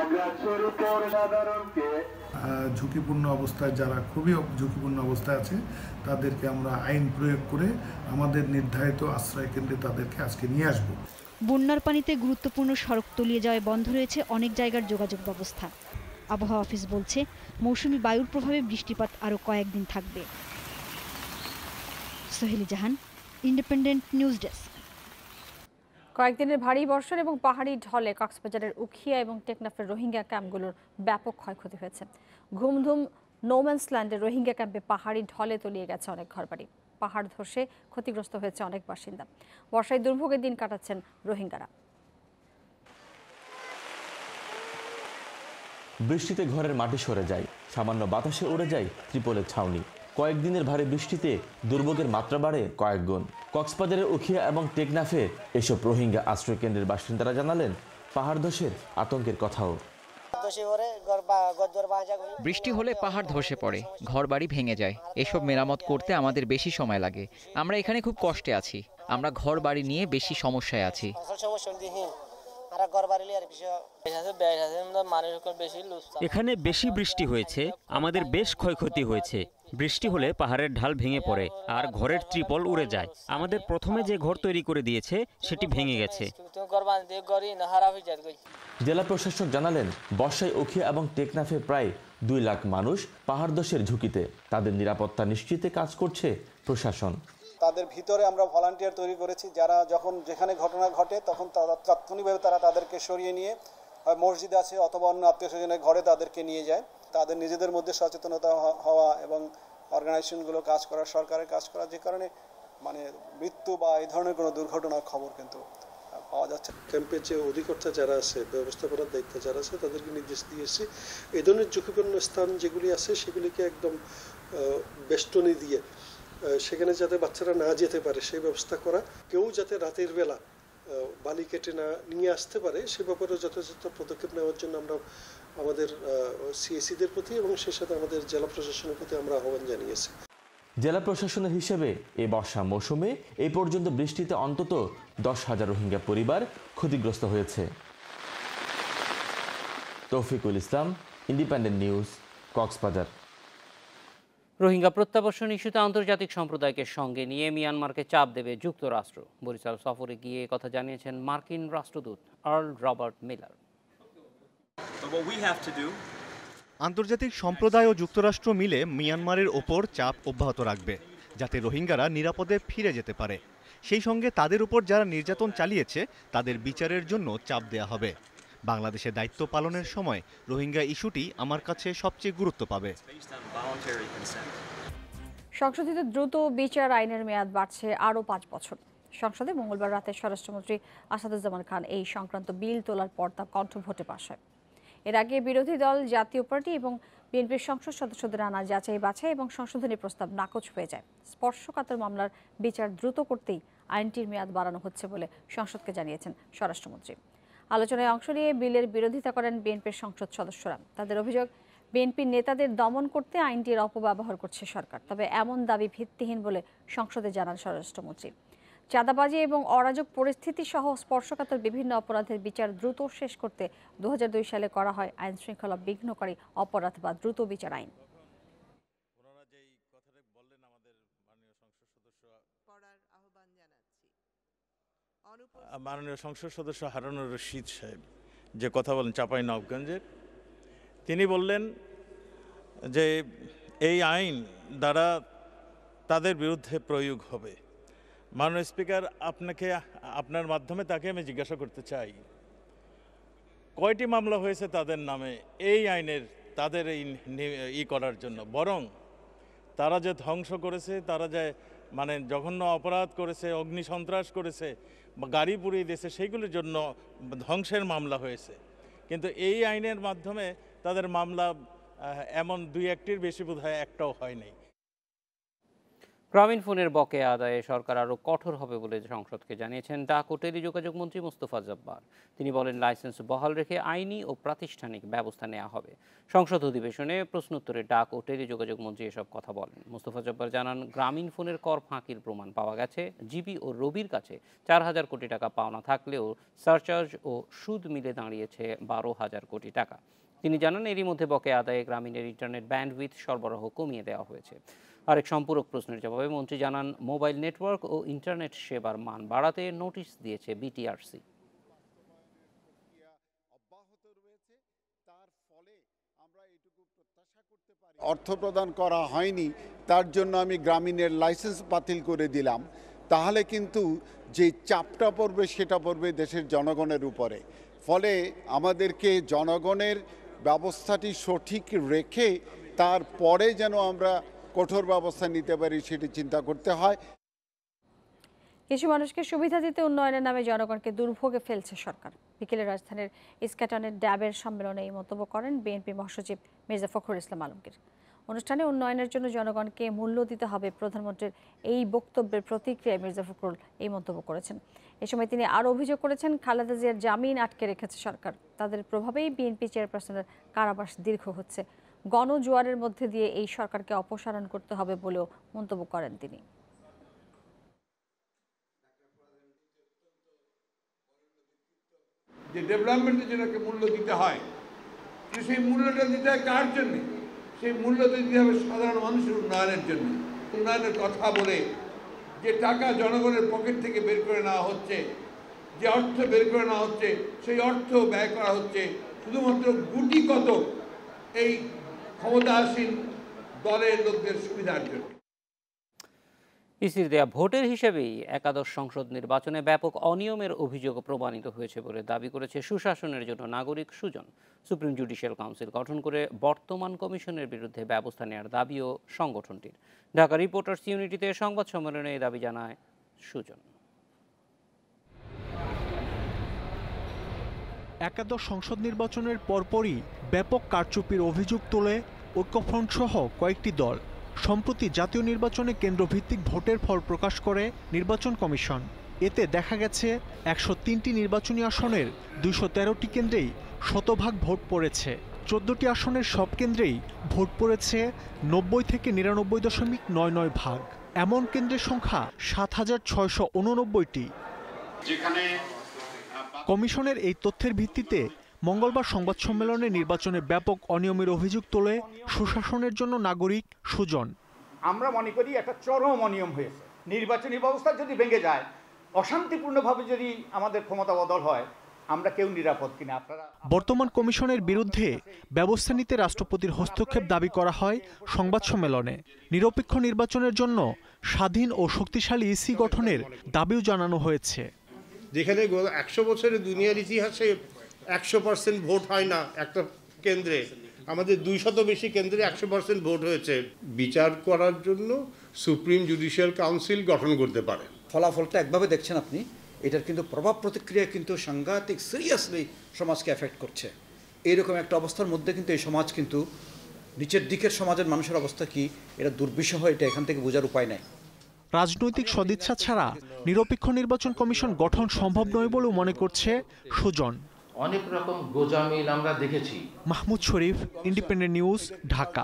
ঝুঁকিপূর্ণ অবস্থায় যারা খুবই ঝুঁকিপূর্ণ অবস্থায় আছে তাদেরকে আমরা আইন প্রয়োগ করে আমাদের নির্ধারিত আশ্রয় কেন্দ্রে তাদেরকে আজকে নিয়ে আসব। বন্যার পানিতে গুরুত্বপূর্ণ সড়ক তলিয়ে যাওয়ায় বন্ধ রয়েছে অনেক জায়গার যোগাযোগ ব্যবস্থা। আবহাওয়া অফিস বলছে মৌসুমী বায়ুর প্রভাবে বৃষ্টিপাত আরও কয়েকদিন থাকবে। Soheli Jahan, Independent News desk. কয়েকদিনের ভারী বর্ষণ এবং পাহাড়ি ঢলে কক্সবাজারের উখিয়া এবং টেকনাফের রোহিঙ্গা ক্যাম্পগুলোর ব্যাপক ক্ষয়ক্ষতি হয়েছে। ঘুমধুম নোম্যান্সল্যান্ডের রোহিঙ্গা ক্যাম্পে পাহাড়ি ঢলে তলিয়ে গেছে অনেক ঘরবাড়ি। পাহাড় ধসে ক্ষতিগ্রস্ত হয়েছে অনেক বাসিন্দা। বর্ষায় দুর্ভোগের দিন কাটাচ্ছেন রোহিঙ্গারা। বৃষ্টিতে ঘরের মাটি সরে যায়, সামান্য বাতাসে উড়ে যায় ত্রিপলের ছাউনি। কয়েকদিনের ভারী বৃষ্টিতে দুর্ভোগের মাত্রা বাড়ে কয়েক গুণ। কক্সবাজারের উখিয়া এবং টেকনাফে এসব রোহিঙ্গা আশ্রয় কেন্দ্রের বাসিন্দারা জানালেন পাহাড় ধসের আতঙ্কের কথাও। বৃষ্টি হলে পাহাড় ধসে পড়ে, ঘরবাড়ি ভেঙে যায়। এসব মেরামত করতে আমাদের বেশি সময় লাগে। আমরা এখানে খুব কষ্টে আছি। আমরা ঘরবাড়ি নিয়ে বেশি সমস্যায় আছি। এখানে বেশি বৃষ্টি হয়েছে, আমাদের বেশ ক্ষয়ক্ষতি হয়েছে। বৃষ্টি হলে পাহাড়ের ঢাল ভেঙে পড়ে আর ঘরের ত্রিপল উড়ে যায়। আমাদের প্রথমে যে ঘর তৈরি করে দিয়েছে সেটি ভেঙে গেছে। জেলা প্রশাসক জানালেন বর্ষায় উখিয়া এবং টেকনাফে প্রায় 2 লাখ মানুষ পাহাড়ধসের ঝুঁকিতে। তাদের নিরাপত্তা নিশ্চিতে কাজ করছে প্রশাসন। তাদের ভিতরে আমরা ভলান্টিয়ার তৈরি করেছি, যারা যখন যেখানে ঘটনা ঘটে তখন তাৎক্ষণিকভাবে তাদেরকে সরিয়ে নিয়ে মসজিদ আছে অথবা অন্য আত্মীয় স্বজনের ঘরে তাদেরকে নিয়ে যায়। তাদের নিজেদের মধ্যে সচেতনতা হওয়া এবং অর্গানাইজেশনগুলো কাজ করা, সরকারের কাজ করা, যে কারণে মানে মৃত্যু বা এই ধরনের কোনো দুর্ঘটনার খবর কিন্তু পাওয়া যাচ্ছে। ক্যাম্পে যে অধিকর্তা যারা আছে, ব্যবস্থাপনার দায়িত্ব যারা আছে, তাদেরকে নির্দেশ দিয়েছি এই ধরনের ঝুঁকিপূর্ণ স্থান যেগুলি আছে সেগুলিকে একদম বেষ্টনী দিয়ে সেখানে যাতে বাচ্চারা না যেতে পারে সেই ব্যবস্থা করা। কেউ যাতে রাতের বেলা বালি কেটে না নিয়ে আসতে পারে সে ব্যাপারে যথাযথ পদক্ষেপ নেওয়ার জন্য আমরা আমাদের সিএসিদের প্রতি এবং সেই সাথে আমাদের জেলা প্রশাসনের প্রতি আমরা আহ্বান জানিয়েছি। জেলা প্রশাসনের হিসেবে এই বর্ষা মৌসুমে এই পর্যন্ত বৃষ্টিতে অন্তত 10,000 রোহিঙ্গা পরিবার ক্ষতিগ্রস্ত হয়েছে। Taufiqul Islam, Independent News, Cox's Bazar. Rohingya প্রত্যাবর্ষণ ইস্যুতে আন্তর্জাতিক সম্প্রদায়কে সঙ্গে নিয়ে মিয়ানমারকে চাপ দেবে যুক্তরাষ্ট্র। বরিশাল সফরে গিয়ে কথা জানিয়েছেন মার্কিন রাষ্ট্রদূত আর্ল রবার্ট মিলার। আন্তর্জাতিক সম্প্রদায় ও যুক্তরাষ্ট্র মিলে মিয়ানমারের ওপর চাপ অব্যাহত রাখবে, যাতে রোহিঙ্গারা নিরাপদে ফিরে যেতে পারে। সেই সঙ্গে তাদের উপর যারা নির্যাতন চালিয়েছে তাদের বিচারের জন্য চাপ দেয়া হবে। বাংলাদেশে দায়িত্ব পালনের সময় রোহিঙ্গা ইস্যুটি আমার কাছে সবচেয়ে গুরুত্ব পাবে। সংশোধিত দ্রুত বিচার আইনের মেয়াদ বাড়ছে আরও 5 বছর। সংসদে মঙ্গলবার রাতে স্বরাষ্ট্রমন্ত্রী আসাদুজ্জামান খান এই সংক্রান্ত বিল তোলার পর তা কণ্ঠভোটে পাস হয়। এর আগে বিরোধী দল জাতীয় পার্টি এবং বিএনপির সংসদ সদস্যদের আনা যাচাই বাছাই এবং সংশোধনী প্রস্তাব নাকচ হয়ে যায়। স্পর্শকাতর মামলার বিচার দ্রুত করতেই আইনটির মেয়াদ বাড়ানো হচ্ছে বলে সংসদকে জানিয়েছেন স্বরাষ্ট্রমন্ত্রী। আলোচনায় অংশ নিয়ে বিলের বিরোধিতা করেন বিএনপির সংসদ সদস্যরা। তাদের অভিযোগ, বিএনপির নেতাদের দমন করতে আইনটির অপব্যবহার করছে সরকার। তবে এমন দাবি ভিত্তিহীন বলে সংসদে জানান স্বরাষ্ট্রমন্ত্রী। চাঁদাবাজি এবং অরাজক পরিস্থিতি সহ স্পর্শকাতর বিভিন্ন অপরাধের বিচার দ্রুত শেষ করতে 2002 সালে করা হয় আইন শৃঙ্খলা বিঘ্নকারী অপরাধ বা দ্রুত বিচার আইন। মাননীয় সংসদ সদস্য হারুনুর রশিদ সাহেব যে কথা বলেন চাঁপাইনবাবগঞ্জের, তিনি বললেন যে এই আইন দ্বারা তাদের বিরুদ্ধে প্রয়োগ হবে। মাননীয় স্পিকার, আপনার মাধ্যমে তাকে আমি জিজ্ঞাসা করতে চাই, কয়টি মামলা হয়েছে তাদের নামে এই আইনের তাদের এই করার জন্য? বরং তারা যে ধ্বংস করেছে, তারা যে মানে জঘন্য অপরাধ করেছে, অগ্নিসন্ত্রাস করেছে, গাড়ি পুড়িয়ে দিয়েছে, সেইগুলির জন্য ধ্বংসের মামলা হয়েছে। কিন্তু এই আইনের মাধ্যমে তাদের মামলা এমন 2-1টির বেশি বোধহয় একটাও হয়নি। গ্রামীণ ফোনের বকেয়া আদায়ে সরকার আরও কঠোর হবে বলে সংসদকে জানিয়েছেন ডাক ও টেলিযোগাযোগ মন্ত্রী মোস্তফা জব্বার। তিনি বলেন, লাইসেন্স বহাল রেখে আইনি ও প্রাতিষ্ঠানিক ব্যবস্থা নেওয়া হবে। সংসদ অধিবেশনে প্রশ্নোত্তরে ডাক ও টেলিযোগাযোগ মন্ত্রী এসব কথা বলেন। মোস্তফা জব্বার জানান, গ্রামীণ ফোনের কর ফাঁকির প্রমাণ পাওয়া গেছে। জিবি ও রবির কাছে 4,000 কোটি টাকা পাওনা থাকলেও সারচার্জ ও সুদ মিলে দাঁড়িয়েছে 12,000 কোটি টাকা। তিনি জানান, এরই মধ্যে বকেয়া আদায়ে গ্রামীণের ইন্টারনেট ব্যান্ডউইথ সরবরাহ কমিয়ে দেওয়া হয়েছে। আরেক সম্পূরক প্রশ্নের জবাবে মন্ত্রী জানান, মোবাইল নেটওয়ার্ক ও ইন্টারনেট সেবার মান বাড়াতে নোটিশ দিয়েছে বিটিআরসি। অর্থ প্রদান করা হয়নি, তার জন্য আমি গ্রামীণের লাইসেন্স বাতিল করে দিলাম, তাহলে কিন্তু যে চাপটা পড়বে সেটা পড়বে দেশের জনগণের উপরে। ফলে আমাদেরকে জনগণের ব্যবস্থাটি সঠিক রেখে তারপরে যেন আমরা কঠোর ব্যবস্থা নিতে পারি সেটি চিন্তা করতে হয়। কিছু মানুষকে সুবিধা দিতে উন্নয়নের নামে জনগণকে দুর্ভোগে ফেলছে সরকার। বিকেলে রাজধানীর ইস্কাটনের ড্যাবের সম্মেলনে এই মন্তব্য করেন বিএনপি মহাসচিব মির্জা ফখরুল ইসলাম আলমগীর। অনুষ্ঠানে উন্নয়নের জন্য জনগণকে মূল্য দিতে হবে প্রধানমন্ত্রীর এই বক্তব্যের প্রতিক্রিয়ায় মির্জা ফখরুল এই মন্তব্য করেছেন। এ সময় তিনি আরও অভিযোগ করেছেন, খালেদা জিয়ার জামিন আটকে রেখেছে সরকার। তাদের প্রভাবেই বিএনপি চেয়ারপারসনের কারাবাস দীর্ঘ হচ্ছে। গণজোয়ারের মধ্যে দিয়ে এই সরকারকে অপসারণ করতে হবে বলেও মন্তব্য করেন তিনি। যে ডেভেলপমেন্টের জন্য একটা মূল্য দিতে হয়, সেই মূল্যটা দিতে হয় কার জন্য? সেই মূল্যটা দিতে হবে সাধারণ মানুষের উন্নয়নের জন্য। উন্নয়নের কথা বলে যে টাকা জনগণের পকেট থেকে বের করে নেওয়া হচ্ছে, যে অর্থ বের করে নেওয়া হচ্ছে, সেই অর্থ ব্যয় করা হচ্ছে শুধুমাত্র গুটি কত এই ক্ষমতাসীন দলের লোকদের সুবিধার জন্য। ইসির দেয়া ভোটের হিসেবেই একাদশ সংসদ নির্বাচনে ব্যাপক অনিয়মের অভিযোগ প্রমাণিত হয়েছে বলে দাবি করেছে সুশাসনের জন্য নাগরিক সুজন। সুপ্রিম জুডিশিয়াল কাউন্সিল গঠন করে বর্তমান কমিশনের বিরুদ্ধে ব্যবস্থা নেওয়ার দাবিও সংগঠনটির। ঢাকা রিপোর্টার্স ইউনিটিতে সংবাদ সম্মেলনে এই দাবি জানায় সুজন। একাদশ সংসদ নির্বাচনের পরপরই ব্যাপক কারচুপির অভিযোগ তোলে ঐক্যফ্রন্ট সহ কয়েকটি দল। সম্প্রতি জাতীয় নির্বাচনে কেন্দ্রভিত্তিক ভোটের ফল প্রকাশ করে নির্বাচন কমিশন। এতে দেখা গেছে 103টি নির্বাচনী আসনের 213টি কেন্দ্রেই শতভাগ ভোট পড়েছে। 14টি আসনের সব কেন্দ্রেই ভোট পড়েছে 90 থেকে 99.99 ভাগ। এমন কেন্দ্রের সংখ্যা 7,689টি। কমিশনের এই তথ্যের ভিত্তিতে মঙ্গলবার সংবাদ সম্মেলনে নির্বাচনে ব্যাপক অনিয়মের অভিযোগ তোলে সুশাসনের জন্য নাগরিক সুজন। আমরা মনে করি একটা চরম অনিয়ম হয়েছে। নির্বাচনী ব্যবস্থা যদি ভেঙে যায়, অশান্তিপূর্ণভাবে যদি আমাদের ক্ষমতা বদল হয়, আমরা কেউ নিরাপদ কিনা। আপনারা বর্তমান কমিশনের বিরুদ্ধে ব্যবস্থা নিতে রাষ্ট্রপতির হস্তক্ষেপ দাবি করা হয় সংবাদ সম্মেলনে। নিরপেক্ষ নির্বাচনের জন্য স্বাধীন ও শক্তিশালী ইসি গঠনের দাবিও জানানো হয়েছে। যেখানে 100 বছরের দুনিয়ার ইতিহাসে 100% ভোট হয় না একটা কেন্দ্রে, আমাদের 200 বেশি কেন্দ্রে 100% ভোট হয়েছে। বিচার করার জন্য সুপ্রিম জুডিশিয়াল কাউন্সিল গঠন করতে পারে। ফলাফলটা একভাবে দেখছেন আপনি, এটার কিন্তু প্রভাব প্রতিক্রিয়া কিন্তু সাংঘাতিক সিরিয়াসলি সমাজকে এফেক্ট করছে। এইরকম একটা অবস্থার মধ্যে কিন্তু এই সমাজ কিন্তু নিচের দিকের সমাজের মানুষের অবস্থা কি, এটা দুর্বিষহ, এটা এখান থেকে বোঝার উপায় নাই। রাজনৈতিক সদিচ্ছা ছাড়া নিরপেক্ষ নির্বাচন কমিশন গঠন সম্ভব নয় বলেও মনে করছে সুজন। অনেক রকম গোজামিল আমরা দেখেছি। Mahmud Sharif, Independent News, Dhaka.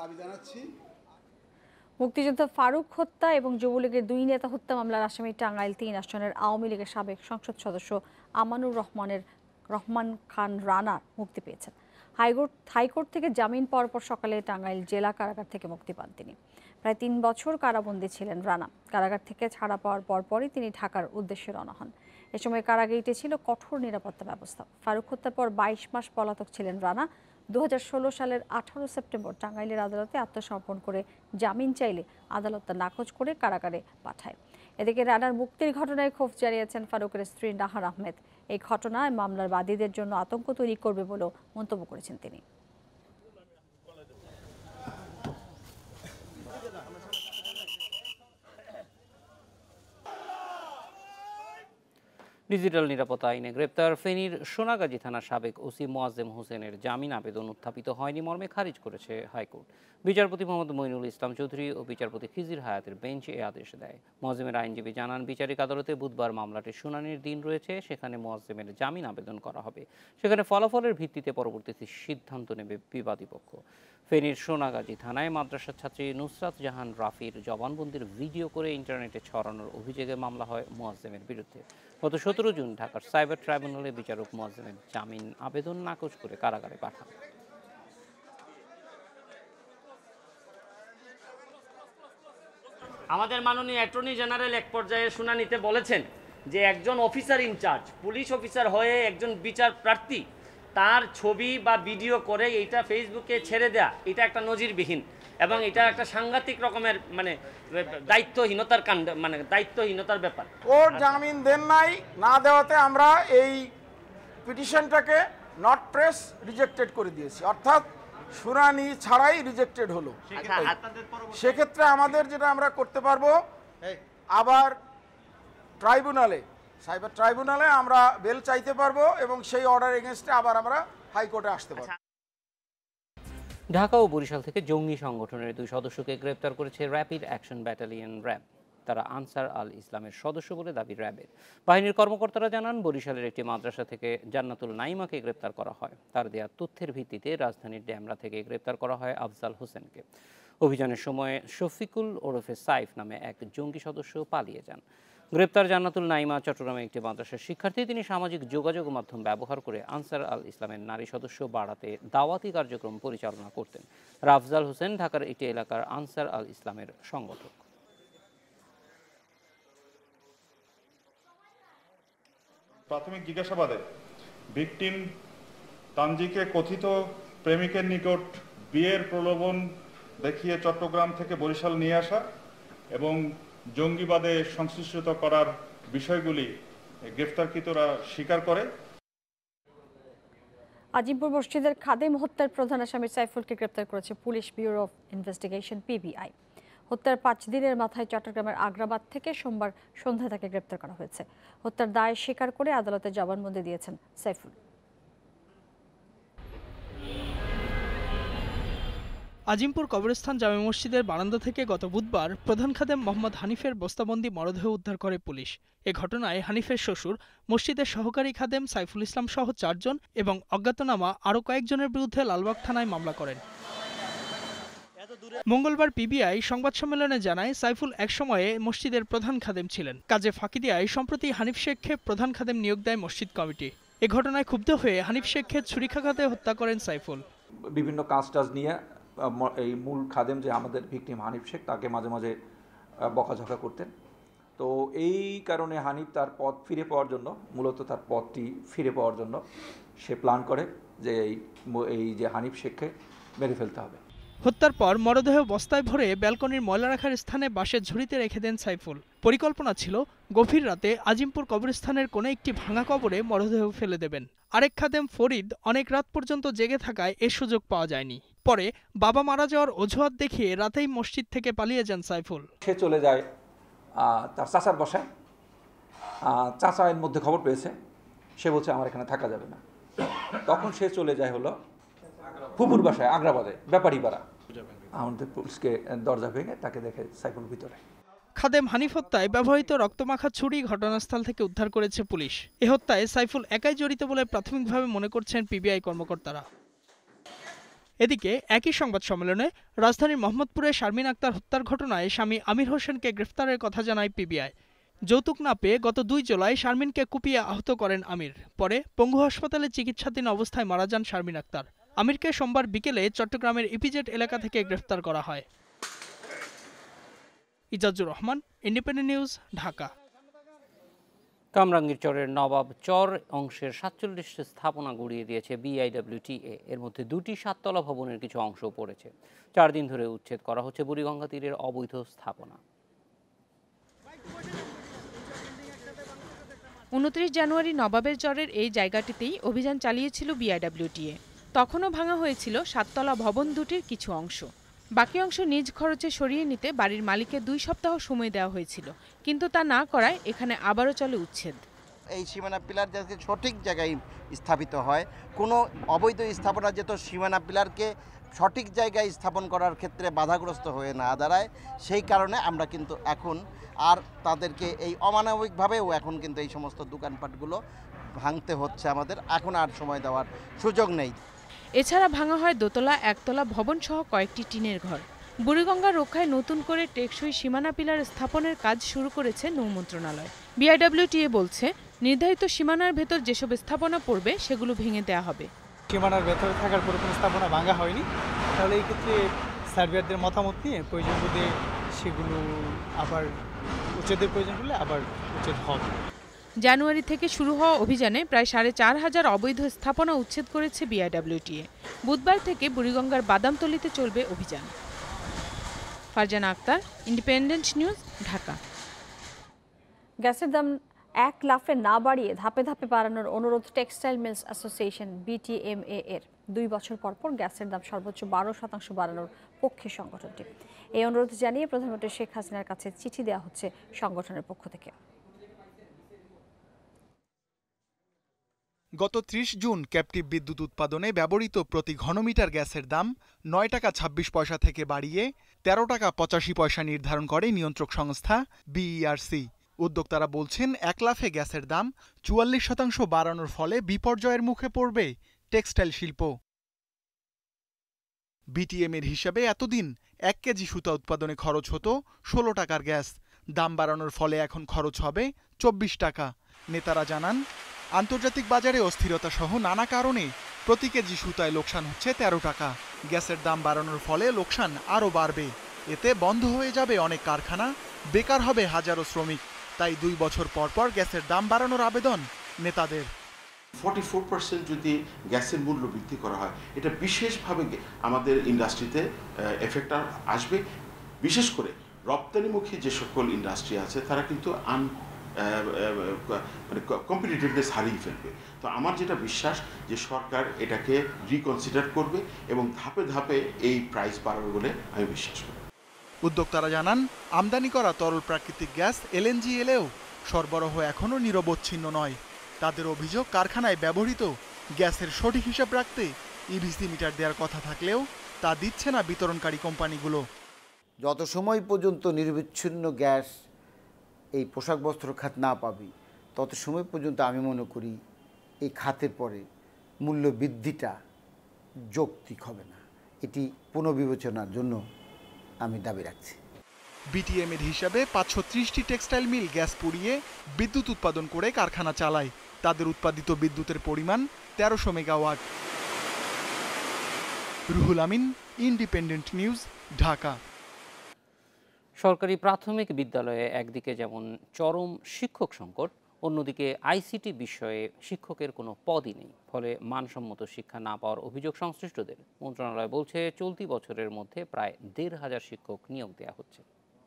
মুক্তিযোদ্ধা ফারুক হত্যা এবং যুবলীগের 2 নেতা হত্যা মামলার আসামি টাঙ্গাইল 3 আসনের আওয়ামী লীগের সাবেক সংসদ সদস্য আমানুর রহমান খান রানা মুক্তি পেয়েছেন। হাইকোর্ট থেকে জামিন পাওয়ার পর সকালে টাঙ্গাইল জেলা কারাগার থেকে মুক্তি পান তিনি। প্রায় 3 বছর কারাবন্দী ছিলেন রানা। কারাগার থেকে ছাড়া পাওয়ার পরপরই তিনি ঢাকার উদ্দেশ্যে রওনা হন। এ সময় কারাগারে ছিল কঠোর নিরাপত্তা ব্যবস্থা। ফারুক হত্যার পর 22 মাস পলাতক ছিলেন রানা। 2016 সালের 18 সেপ্টেম্বর টাঙ্গাইলের আদালতে আত্মসমর্পণ করে জামিন চাইলে আদালত তা নাকচ করে কারাগারে পাঠায়। এদিকে রানার মুক্তির ঘটনায় ক্ষোভ জানিয়েছেন ফারুকের স্ত্রী নাহার আহমেদ। এই ঘটনায় মামলার বাদীদের জন্য আতঙ্ক তৈরি করবে বলেও মন্তব্য করেছেন তিনি। ডিজিটাল নিরাপত্তা আইনে গ্রেপ্তার ফেনীর সোনাগাজী থানার সাবেক ওসি মোয়াজ্জেম হোসেনের জামিন আবেদন উত্থাপিত হয়নি মর্মে খারিজ করেছে হাইকোর্ট। বিচারপতি মোহাম্মদ মইনুল ইসলাম চৌধুরী ও বিচারপতি খিজির হায়াতের বেঞ্চ এ আদেশ দেয়। মোয়াজ্জেমের আইনজীবী জানান, বিচারিক আদালতে বুধবার মামলাটির শুনানির দিন রয়েছে। সেখানে মোয়াজ্জেমের জামিন আবেদন করা হবে। সেখানে ফলাফলের ভিত্তিতে পরবর্তীতে সিদ্ধান্ত নেবে বিবাদী পক্ষ। ফেনীর সোনাগাজী থানায় মাদ্রাসার ছাত্রী নুসরাত জাহান রাফির জবানবন্দির ভিডিও করে ইন্টারনেটে ছড়ানোর অভিযোগে মামলা হয় মোয়াজ্জেমের বিরুদ্ধে। গত 17 জুন ঢাকার সাইবার ট্রাইব্যুনালে বিচারক মোয়াজ্জেমের জামিন আবেদন নাকচ করে কারাগারে পাঠান। আমাদের মাননীয় অ্যাটর্নি জেনারেল এক পর্যায়ে শুনানিতে বলেছেন যে একজন অফিসার ইনচার্জ, পুলিশ অফিসার হয়ে একজন বিচার প্রার্থী তার ছবি বা ভিডিও করে এইটা ফেসবুকে ছেড়ে দেয়া, এটা একটা নজিরবিহীন এবং এটা একটা সাংঘাতিক রকমের দায়িত্বহীনতার কাণ্ড, দায়িত্বহীনতার ব্যাপার। কোর্ট জামিন দেন নাই, না দেওয়াতে আমরা এই পিটিশনটাকে নট প্রেস রিজেক্টেড করে দিয়েছি, অর্থাৎ শুনানি ছাড়াই রিজেক্টেড হলো। সেক্ষেত্রে আমাদের যেটা আমরা করতে পারবো, আবার ট্রাইব্যুনালে, সাইবার ট্রাইব্যুনালে আমরা বেল চাইতে পারবো এবং সেই অর্ডার এগেনস্টে আবার আমরা হাইকোর্টে আসতে পারবো। ঢাকা ও বরিশাল থেকে জঙ্গি সংগঠনের 2 সদস্যকে গ্রেপ্তার করেছে র্যাপিড অ্যাকশন ব্যাটালিয়ন র্যাব। তারা আনসার আল ইসলামের সদস্য বলে দাবি র্যাবের। বাহিনীর কর্মকর্তারা জানান, বরিশালের একটি মাদ্রাসা থেকে জান্নাতুল নাইমাকে গ্রেপ্তার করা হয়। তার দেয়া তথ্যের ভিত্তিতে রাজধানীর ড্যামরা থেকে গ্রেপ্তার করা হয় আফজাল হোসেনকে। অভিযানের সময় শফিকুল ওরফে সাইফ নামে এক জঙ্গি সদস্য পালিয়ে যান। গ্রেপ্তার জান্নাতুল নাইমা চট্টগ্রামে একটি মাদ্রাসার শিক্ষার্থী। তিনি সামাজিক যোগাযোগ মাধ্যম ব্যবহার করে আনসার আল ইসলামের নারী সদস্য বাড়াতে দাওয়াতি কার্যক্রম পরিচালনা করতেন। আফজাল হোসেন ঢাকার একটি এলাকার আনসার আল ইসলামের সংগঠক। প্রাথমিক জিজ্ঞাসাবাদে ভিকটিম তানজিকে কথিত প্রেমিকের নিকট বিয়ের প্রলোভন দেখিয়ে চট্টগ্রাম থেকে বরিশাল নিয়ে আসা এবং জঙ্গিবাদে সংশ্লিষ্ট করার বিষয়গুলি গ্রেফতারকৃতরা স্বীকার করে। আজিমপুর মসজিদের খাদেম হত্যার প্রধান আসামি সাইফুলকে গ্রেপ্তার করেছে police bureau of investigation PBI. হত্যার 5 দিনের মাথায় চট্টগ্রামের আগ্রাবাদ থেকে সোমবার সন্ধ্যায় তাকে গ্রেপ্তার করা হয়েছে। হত্যার দায় স্বীকার করে আদালতে জবানবন্দি দিয়েছেন সাইফুল। আজিমপুর কবরস্থান জামে মসজিদের বারান্দা থেকে গত বুধবার প্রধান খাদেম মোহাম্মদ হানিফের বস্তাবন্দি মরদেহ উদ্ধার করে পুলিশ। এ ঘটনায় হানিফের শ্বশুর, মসজিদের সহকারী খাদেম সাইফুল ইসলাম সহ 4 জন এবং অজ্ঞাতনামা আরও কয়েকজনের বিরুদ্ধে লালবাগ থানায় মামলা করেন। মঙ্গলবার পিবিআই সংবাদ সম্মেলনে জানায়, সাইফুল একসময়ে মসজিদের প্রধান খাদেম ছিলেন। কাজে ফাঁকি দেওয়ায় সম্প্রতি হানিফ শেখকে প্রধান খাদেম নিয়োগ দেয় মসজিদ কমিটি। এ ঘটনায় ক্ষুব্ধ হয়ে হানিফ শেখকে ছুরিকাঘাতে হত্যা করেন সাইফুল। বিভিন্ন কাজ টাজ নিয়ে এই মূল খাদেম যে আমাদের ভিকটিম হানিফ শেখ, তাকে মাঝে মাঝে বকাঝকা করতেন। তো এই কারণে হানিফ তার পথ ফিরে পাওয়ার জন্য, মূলত তার পথটি ফিরে পাওয়ার জন্য সে প্ল্যান করে যে এই যে হানিফ শেখকে মেরে ফেলতে হবে। হত্যার পর মরদেহ বস্তায় ভরে ব্যালকনির ময়লা রাখার স্থানে বাঁশের ঝুড়িতে রেখে দেন সাইফুল। পরিকল্পনা ছিল গভীর রাতে আজিমপুর কবরস্থানের কোনো একটি ভাঙা কবরে মরদেহ ফেলে দেবেন। আরেক খাদেম ফরিদ অনেক রাত পর্যন্ত জেগে থাকায় এ সুযোগ পাওয়া যায়নি। পরে বাবা মারা যাওয়ার অজুহাত দেখিয়ে রাতেই মসজিদ থেকে পালিয়ে যান সাইফুল। সে চলে যায় তার চাচার বাসায়। চাচা এর মধ্যে খবর পেয়েছে, সে বলছে আমার এখানে থাকা যাবে না। তখন সে চলে যায় হলো ফুপুর বাসায় আগ্রাবাদে, ব্যাপারী পাড়া। আমাদের পুলিশকে দরজা ভেঙে তাকে দেখে সাইফুল ভিতরে। খাদেম হানিফ হত্যায় ব্যবহৃত রক্তমাখা ছুরি ঘটনাস্থল থেকে উদ্ধার করেছে পুলিশ। এ হত্যায় সাইফুল একাই জড়িত বলে প্রাথমিকভাবে মনে করছেন পিবিআই কর্মকর্তারা। এদিকে একই সংবাদ সম্মেলনে রাজধানীর মোহাম্মদপুরে শারমিন আক্তার হত্যার ঘটনায় স্বামী আমির হোসেনকে গ্রেফতারের কথা জানায় পিবিআই। যৌতুক না পেয়ে গত 2 জুলাই শারমিনকে কুপিয়ে আহত করেন আমির। পরে পঙ্গু হাসপাতালে চিকিৎসাধীন অবস্থায় মারা যান শারমিন আক্তার। আমিরকে সোমবার বিকেলে চট্টগ্রামের ইপিজেড এলাকা থেকে গ্রেফতার করা হয়। Ijajur Rahman, Independent News, Dhaka. কামরাঙ্গীরচরের নবাব চর অংশের 47টি স্থাপনা গুড়িয়ে দিয়েছে বিআইডব্লিউটিএ। এর মধ্যে 2টি 7তলা ভবনের কিছু অংশ পড়েছে। 4 দিন ধরে উচ্ছেদ করা হচ্ছে বুড়িগঙ্গা তীরের অবৈধ স্থাপনা। 29 জানুয়ারি নবাবের চরের এই জায়গাটিতেই অভিযান চালিয়েছিল বিআইডব্লিউটিএ। তখনও ভাঙা হয়েছিল 7তলা ভবন দুটির কিছু অংশ। বাকি অংশ নিজ খরচে সরিয়ে নিতে বাড়ির মালিককে 2 সপ্তাহ সময় দেওয়া হয়েছিল, কিন্তু তা না করায় এখানে আবারও চলে উচ্ছেদ। এই সীমানা পিলার যাতে সঠিক জায়গায় স্থাপিত হয়, কোনো অবৈধ স্থাপনা যেত সীমানা পিলারকে সঠিক জায়গায় স্থাপন করার ক্ষেত্রে বাধাগ্রস্ত হয়ে না দাঁড়ায়, সেই কারণে আমরা কিন্তু এখন আর তাদেরকে এই অমানবিকভাবেও এখন কিন্তু এই সমস্ত দোকানপাটগুলো ভাঙতে হচ্ছে। আমাদের এখন আর সময় দেওয়ার সুযোগ নেই। এছাড়া ভাঙা হয় দোতলা, একতলা ভবন সহ কয়েকটি টিনের ঘর। বুড়িগঙ্গা রক্ষায় নতুন করে টেকসই সীমানা পিলার স্থাপনের কাজ শুরু করেছে নৌ মন্ত্রণালয়। বিআইডব্লিউটিএ বলছে, নির্ধারিত সীমানার ভেতর যেসব স্থাপনা পড়বে সেগুলো ভেঙে দেওয়া হবে। সীমানার ভেতরে থাকার পরে কোনো স্থাপনা ভাঙা হয়নি, তাহলে এই ক্ষেত্রে সার্ভেয়ারদের মতামত নিয়ে প্রয়োজন বোধে সেগুলো আবার উচ্ছেদের প্রয়োজন হলে আবার উচ্ছেদ হবে। জানুয়ারি থেকে শুরু হওয়া অভিযানে প্রায় 4500 অবৈধ স্থাপনা উচ্ছেদ করেছে বিআইডব্লিউটিএ। বুধবার থেকে বুড়িগঙ্গার বাদামতলীতে চলবে অভিযান। Farzana Akter, Independent News, Dhaka. গ্যাসের দাম 1 লাফে না বাড়িয়ে ধাপে ধাপে বাড়ানোর অনুরোধ টেক্সটাইল মিলস অ্যাসোসিয়েশন বিটিএমএ এর। 2 বছর পর পর গ্যাসের দাম সর্বোচ্চ 12% বাড়ানোর পক্ষে সংগঠনটি। এই অনুরোধ জানিয়ে প্রধানমন্ত্রী শেখ হাসিনার কাছে চিঠি দেওয়া হচ্ছে সংগঠনের পক্ষ থেকে। গত 30 জুন ক্যাপটিভ বিদ্যুৎ উৎপাদনে ব্যবহৃত প্রতি ঘনমিটার গ্যাসের দাম 9 টাকা 26 পয়সা থেকে বাড়িয়ে 13 টাকা 85 পয়সা নির্ধারণ করে নিয়ন্ত্রক সংস্থা বিইআরসি। উদ্যোক্তারা বলছেন, 1 লাফে গ্যাসের দাম 44% বাড়ানোর ফলে বিপর্যয়ের মুখে পড়বে টেক্সটাইল শিল্প। বিটিএমের হিসাবে এতদিন 1 কেজি সুতা উৎপাদনে খরচ হতো 16 টাকার গ্যাস। দাম বাড়ানোর ফলে এখন খরচ হবে 24 টাকা। নেতারা জানান, আন্তর্জাতিক বাজারে অস্থিরতা সহ নানা কারণে প্রতি কেজি সুতায় লোকসান হচ্ছে 13 টাকা। গ্যাসের দাম বাড়ানোর ফলে লোকসান আরও বাড়বে। এতে বন্ধ হয়ে যাবে অনেক কারখানা, বেকার হবে হাজারো শ্রমিক। তাই 2 বছর পর পর গ্যাসের দাম বাড়ানোর আবেদন নেতাদের। 44% যদি গ্যাসের মূল্য বৃদ্ধি করা হয়, এটা বিশেষভাবে আমাদের ইন্ডাস্ট্রিতে এফেক্ট আসবে। বিশেষ করে রপ্তানিমুখী যে সকল ইন্ডাস্ট্রি আছে তারা কিন্তু মানে কম্পিটিটিভনেস হারিয়ে ফেলবে। তো আমার যেটা বিশ্বাস যে সরকার এটাকে রিকনসিডার করবে এবং ধাপে ধাপে এই প্রাইস বাড়াবে বলে আমি বিশ্বাস করি। উদ্যোক্তারা জানান, আমদানি করা তরল প্রাকৃতিক গ্যাস এলএনজি এলেও সরবরাহ এখনও নিরবচ্ছিন্ন নয়। তাদের অভিযোগ, কারখানায় ব্যবহৃত গ্যাসের সঠিক হিসাব রাখতে ইভিসি মিটার দেওয়ার কথা থাকলেও তা দিচ্ছে না বিতরণকারী কোম্পানিগুলো। যত সময় পর্যন্ত নিরবিচ্ছিন্ন গ্যাস এই পোশাক বস্ত্র খাত না পাবি, তত সময় পর্যন্ত আমি মনে করি এই খাতের পরে মূল্য বৃদ্ধিটা যৌক্তিক হবে না। এটি পুনর্বিবেচনার জন্য আমি দাবি রাখছি। বিটিএমের হিসাবে 530টি টেক্সটাইল মিল গ্যাস পুড়িয়ে বিদ্যুৎ উৎপাদন করে কারখানা চালায়। তাদের উৎপাদিত বিদ্যুতের পরিমাণ 1300 megawatt. Ruhul Amin, Independent News, Dhaka. সরকারি প্রাথমিক বিদ্যালয়ে একদিকে যেমন চরম শিক্ষক সংকট, অন্যদিকে আইসিটি বিষয়ে শিক্ষকের কোনো পদই নেই। ফলে মানসম্মত শিক্ষা না পাওয়ার অভিযোগ সংশ্লিষ্টদের। মন্ত্রণালয় বলছে চলতি বছরের মধ্যে প্রায় 1,500 শিক্ষক নিয়োগ দেওয়া হচ্ছে।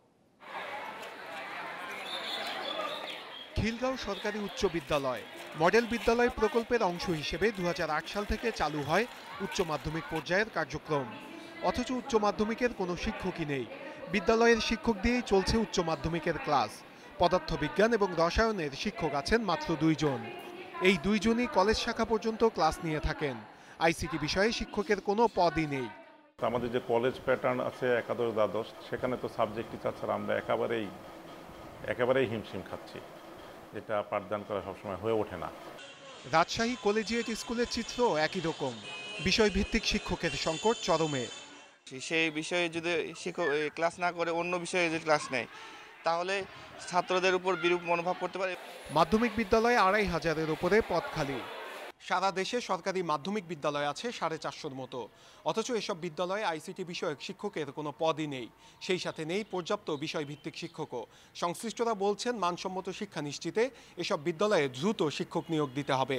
খিলগাঁও সরকারি উচ্চ বিদ্যালয় মডেল বিদ্যালয় প্রকল্পের অংশ হিসেবে 2008 সাল থেকে চালু হয় উচ্চ মাধ্যমিক পর্যায়ের কার্যক্রম। অথচ উচ্চ মাধ্যমিকের কোনো শিক্ষকই নেই। বিদ্যালয়ের শিক্ষক দিয়েই চলছে উচ্চ মাধ্যমিকের ক্লাস। পদার্থবিজ্ঞান এবং রসায়নের শিক্ষক আছেন মাত্র 2 জন। এই 2 জনই কলেজ শাখা পর্যন্ত ক্লাস নিয়ে থাকেন। আইসিটি বিষয়ে শিক্ষকের কোনো পদই নেই। আমাদের যে কলেজ প্যাটার্ন আছে একাদশ দ্বাদশ, সেখানে তো সাবজেক্ট টিচার ছাড়া আমরা একেবারেই হিমশিম খাচ্ছি, যেটা পাঠদান করা সবসময় হয়ে ওঠে না। রাজশাহী কলেজিয়েট স্কুলের চিত্র একই রকম। বিষয়ভিত্তিক শিক্ষকের সংকট চরমে। সেই বিষয়ে যদি শিক্ষক ক্লাস না করে অন্য বিষয়ে যদি ক্লাস নেয়, তাহলে ছাত্রদের উপর বিরূপ মনোভাব করতে পারে। মাধ্যমিক বিদ্যালয়ে 2,500-এর উপরে পদ খালি। সারা দেশে সরকারি মাধ্যমিক বিদ্যালয় আছে 450-র মতো। অথচ এসব বিদ্যালয়ে আইসিটি বিষয়ক শিক্ষকের কোনো পদই নেই। সেই সাথে নেই পর্যাপ্ত বিষয়ভিত্তিক শিক্ষকও। সংশ্লিষ্টরা বলছেন, মানসম্মত শিক্ষা নিশ্চিতে এসব বিদ্যালয়ে দ্রুত শিক্ষক নিয়োগ দিতে হবে।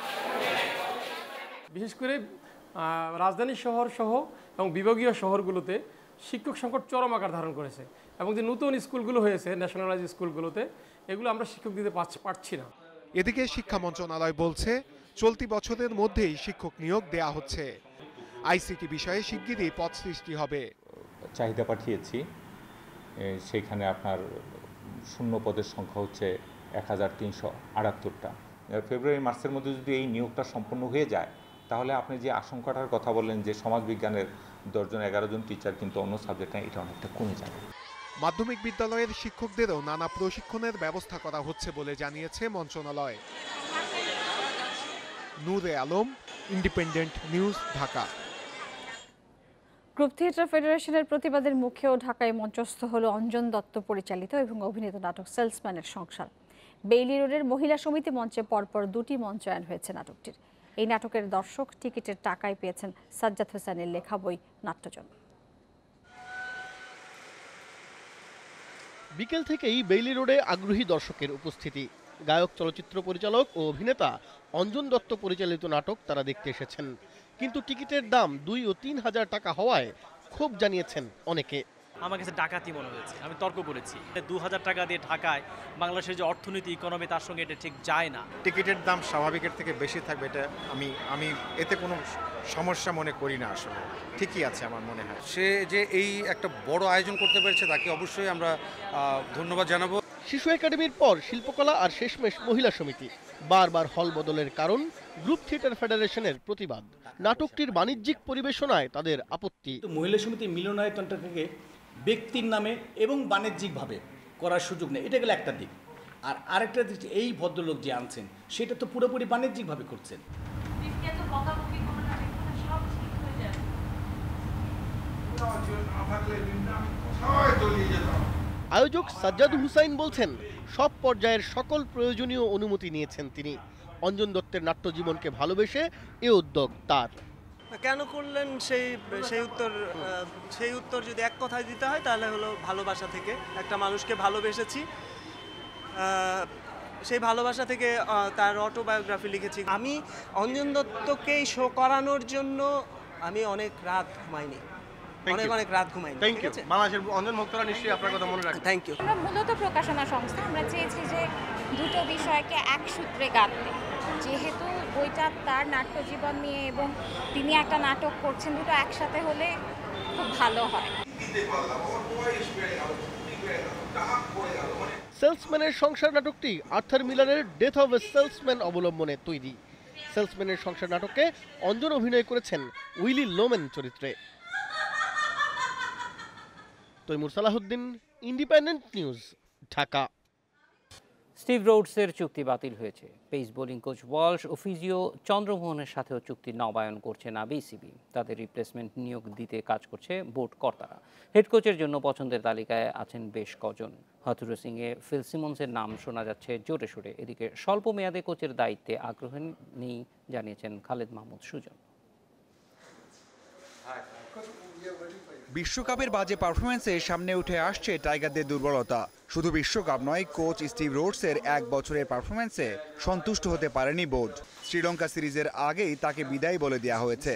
বিশেষ করে রাজধানী শহর সহ এবং বিভাগীয় শহরগুলোতে শিক্ষক সংকট চরম আকার ধারণ করেছে এবং যে নতুন স্কুলগুলো হয়েছে ন্যাশনালাইজ স্কুলগুলোতে, এগুলো আমরা শিক্ষক দিতে পারছি না। এদিকে শিক্ষা মন্ত্রণালয় বলছে চলতি বছরের মধ্যেই শিক্ষক নিয়োগ দেয়া হচ্ছে। আইসিটি বিষয়ে শিগগিরই পদ সৃষ্টি হবে। চাহিদা পাঠিয়েছি, সেখানে আপনার শূন্য পদের সংখ্যা হচ্ছে 1378টা। ফেব্রুয়ারি মার্চের মধ্যে যদি এই নিয়োগটা সম্পন্ন হয়ে যায়, তাহলে আপনি যে আশঙ্কাটার কথা বললেন যে সমাজবিজ্ঞানের 10 জন 11 জন টিচার কিন্তু অন্য সাবজেক্টে, এটা অনেকটা কমে যাবে। মাধ্যমিক বিদ্যালয়ের শিক্ষকদেরও নানা প্রশিক্ষণের ব্যবস্থা করা হচ্ছে বলে জানিয়েছে মন্ত্রণালয়। Noore Alam, Independent News, Dhaka. Group theatre ফেডারেশনের প্রতিবাদের মুখেও ঢাকায় মঞ্চস্থ হলো অঞ্জন দত্ত পরিচালিত এবং অভিনীত নাটক সেলসম্যানের সংসার। বেইলি রোডের মহিলা সমিতি মঞ্চে পরপর 2টি মঞ্চায়ন হয়েছে নাটকটির। এই নাটকের দর্শক টিকিটের টাকায় পেয়েছেন সাজ্জাদ হোসেনের লেখা বই নাট্যজন। বিকেল থেকেই বেইলি রোডে আগ্রহী দর্শকের উপস্থিতি। গায়ক, চলচ্চিত্র পরিচালক ও অভিনেতা অঞ্জন দত্ত পরিচালিত নাটক তারা দেখতে এসেছেন। কিন্তু টিকিটের দাম 2 ও 3 হাজার টাকা হওয়ায় ক্ষোভ জানিয়েছেন অনেকে। আমার কাছে ডাকাতি মনে হয়েছে। আমি তর্ক করেছি, 2000 টাকা দিয়ে ঢাকায় বাংলাদেশের যে অর্থনীতি, ইকোনমি, তার সঙ্গে এটা ঠিক যায় না। টিকিটের দাম স্বাভাবিকের থেকে বেশি থাকবে, এটা আমি এতে কোনো সমস্যা মনে করি না। আসলে ঠিকই আছে আমার মনে হয়। সে যে এই একটা বড় আয়োজন করতে পেরেছে, তাকে অবশ্যই আমরা ধন্যবাদ জানাবো। শিশু একাডেমির পর শিল্পকলা আর শেষমেশ মহিলা সমিতি। বারবার হল বদলের কারণ গ্রুপ থিয়েটার ফেডারেশনের প্রতিবাদ। নাটকটির বাণিজ্যিক পরিবেশনায় তাদের আপত্তি। মহিলা সমিতির মিলনায়তনটাকে ব্যক্তির নামে এবং বাণিজ্যিকভাবে করার সুযোগ নেই, এটা গেলে একটা দিক। আর আরেকটা দিক, এই ভদ্রলোক যে আনছেন সেটা তো পুরোপুরি বাণিজ্যিকভাবে করছেন। আয়োজক সাজ্জাদ হুসাইন বলছেন, সব পর্যায়ের সকল প্রয়োজনীয় অনুমতি নিয়েছেন তিনি। অঞ্জন দত্তের নাট্যজীবনকে ভালোবেসে এ উদ্যোগ তার। কেন করলেন সেই উত্তর যদি এক কথায় দিতে হয়, তাহলে হলো ভালোবাসা থেকে। একটা মানুষকে ভালোবেসেছি, সেই ভালোবাসা থেকে তার অটোবায়োগ্রাফি লিখেছি। আমি অঞ্জন দত্তকেই শো করানোর জন্য আমি অনেক রাত ঘুমাইনি, অনেক রাত ঘুমাইনি। Thank you. বাংলাদেশের অঞ্জন ভক্তরা নিশ্চয়ই আপনার কথা মনে রাখে। Thank you. আমরা মূলত প্রকাশনা সংস্থা, আমরা চেয়েছি যে দুটো বিষয়কে এক সূত্রে গাঁথতে, যেহেতু বইটা তার নাট্যজীবন নিয়ে এবং তিনি একটা নাটক করছেন, দুটো একসাথে হলে খুব ভালো হয়। সেলসম্যানের সংসার নাটকটি আর্থার মিলারের ডেথ অফ এ সেলসম্যান অবলম্বনে তৈরি। সেলসম্যানের সংসার নাটকে অঞ্জন অভিনয় করেছেন উইলি লোমেন চরিত্রে। Taimur Salahuddin, Independent News, Dhaka. Steve রোডসের চুক্তি বাতিল হয়েছে। পেস বোলিং কোচ ওয়ালশ ও ফিজিও চন্দ্রমোহনের সাথেও চুক্তি নবায়ন করছে না বিসিবি। তাদের রিপ্লেসমেন্ট নিয়োগ দিতে কাজ করছে বোর্ড কর্তারা। হেড কোচের জন্য পছন্দের তালিকায় আছেন বেশ কজন। হাথুরু সিংয়ে ফিল সিমন্সের নাম শোনা যাচ্ছে জোরে সোরে। এদিকে স্বল্প মেয়াদে কোচের দায়িত্বে আগ্রহ নেই জানিয়েছেন খালেদ মাহমুদ সুজন। বিশ্বকাপের বাজে পারফরমেন্সে সামনে উঠে আসছে টাইগারদের দুর্বলতা। শুধু বিশ্বকাপ নয়, কোচ স্টিভ রোডসের 1 বছরের পারফরমেন্সে সন্তুষ্ট হতে পারেনি বোর্ড। শ্রীলঙ্কা সিরিজের আগেই তাকে বিদায় বলে দেওয়া হয়েছে।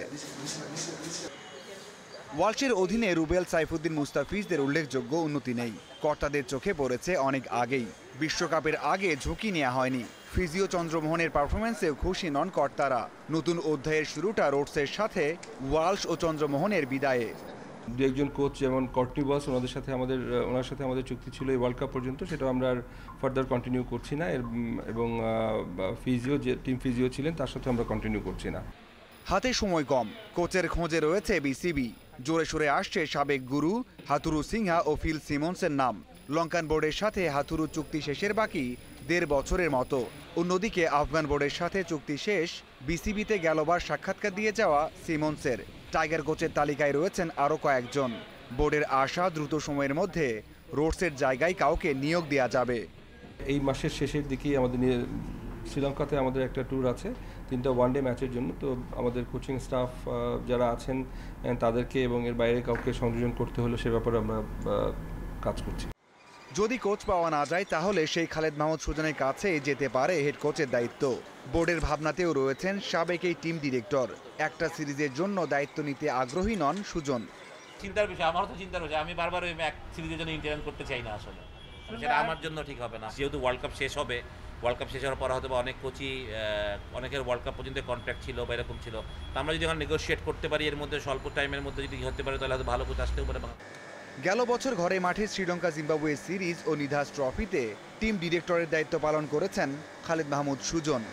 ওয়ালশের অধীনে রুবেল, সাইফুদ্দিন, মুস্তাফিজদের উল্লেখযোগ্য উন্নতি নেই। কর্তাদের চোখে পড়েছে অনেক আগেই। বিশ্বকাপের আগে ঝুঁকি নেওয়া হয়নি। ফিজিও চন্দ্রমোহনের পারফরমেন্সেও খুশি নন কর্তারা। নতুন অধ্যায়ের শুরুটা রোডসের সাথে ওয়ালশ ও চন্দ্রমোহনের বিদায়ে। দু একজন কোচ যেমন কর্টনি বস, ওনার সাথে আমাদের চুক্তি ছিল এই ওয়ার্ল্ড কাপ পর্যন্ত, সেটা আমরা আর ফার্দার কন্টিনিউ করছি না। এবং ফিজিও, যে টিম ফিজিও ছিলেন, তার সাথে আমরা কন্টিনিউ করছি না। হাতে সময় কম, কোচের খোঁজে রয়েছে বিসিবি। জোরে সোরে আসছে সাবেক গুরু হাথুরু সিংহা ও ফিল সিমন্সের নাম। লঙ্কান বোর্ডের সাথে হাথুরু চুক্তি শেষের বাকি 1.5 বছরের মতো। অন্যদিকে আফগান বোর্ডের সাথে চুক্তি শেষ, বিসিবিতে গেলবার সাক্ষাৎকার দিয়ে যাওয়া সিমন্সের। টাইগার কোচের তালিকায় রয়েছেন আরও কয়েকজন। বোর্ডের আশা দ্রুত সময়ের মধ্যে রোডসের জায়গায় কাউকে নিয়োগ দেওয়া যাবে। এই মাসের শেষের দিকেই আমাদের শ্রীলঙ্কাতে আমাদের একটা ট্যুর আছে 3টা ওয়ানডে ম্যাচের জন্য। তো আমাদের কোচিং স্টাফ যারা আছেন তাদেরকে এবং এর বাইরে কাউকে সংযোজন করতে হলে সে ব্যাপারে আমরা কাজ করছি। যদি কোচ পাওয়া না যায় তাহলে সেই খালেদ মাহমুদ সুজনের কাছে যেতে পারে হেড কোচের দায়িত্ব। বোর্ডের ভাবনাতেও রয়েছেন সাবেক এই টিম ডিরেক্টর। একটা সিরিজের জন্য দায়িত্ব নিতে আগ্রহী নন সুজন। চিন্তার বিষয়, আমারও তো চিন্তার বিষয়। আমি বারবার ওই এক সিরিজের জন্য ইন্টারভিউ করতে চাই না আসলে, সেটা আমার জন্য ঠিক হবে না। যেহেতু ওয়ার্ল্ড কাপ শেষ হবে, ওয়ার্ল্ড কাপ শেষ হওয়ার পর হয়তো অনেক কোচই, অনেকের ওয়ার্ল্ড কাপ পর্যন্ত কন্ট্রাক্ট ছিল বা এরকম ছিল। তো আমরা যদি এখন নেগোশিয়েট করতে পারি এর মধ্যে, স্বল্প টাইমের মধ্যে যদি হতে পারে, তাহলে হয়তো ভালো কোচ আসতেও পারে। গেল বছর ঘরে মাঠে শ্রীলঙ্কা জিম্বাবুয়ে সিরিজ ও নিধাস ট্রফিতে টিম ডিরেক্টরের দায়িত্ব পালন করেছেন খালেদ মাহমুদ সুজন।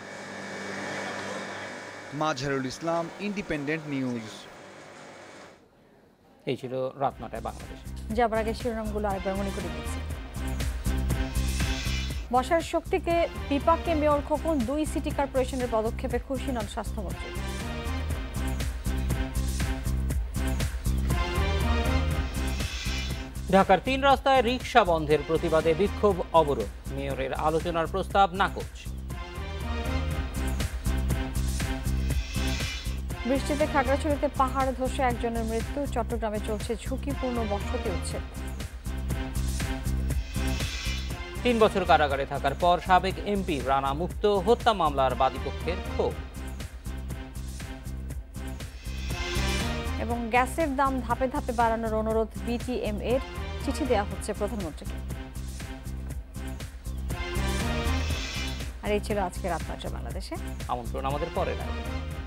Mazharul Islam, Independent News. এই ছিল রাত 9টায় বাংলাদেশ। যাবার আগে শিরোনামগুলো আরেকবার মনে করে দিচ্ছি। বসার শক্তিকে বিপাকে মেয়র খোকন 2 সিটি কর্পোরেশনের পদক্ষেপে খুশি নন স্বাস্থ্যমন্ত্রী। ঢাকার 3 রাস্তায় রিকশা বন্ধের প্রতিবাদে বিক্ষোভ, অবরোধ। মেয়রের আলোচনার প্রস্তাব নাকচ। বৃষ্টিতে খাগড়াছড়িতে পাহাড় ধসে একজনের মৃত্যু। চট্টগ্রামে চলছে ঝুঁকিপূর্ণ বসতি উচ্ছেদ। 3 বছর কারাগারে থাকার পর সাবেক এমপি রানা মুক্ত, হত্যা মামলার বাদীপক্ষের ক্ষোভ। এবং গ্যাসের দাম ধাপে ধাপে বাড়ানোর অনুরোধ বিটিএম এর, চিঠি দেওয়া হচ্ছে প্রধানমন্ত্রীকে। আর এই ছিল আজকে রাত 9টায় বাংলাদেশে। আমন্ত্রণ আমাদের পরের আয়োজনে।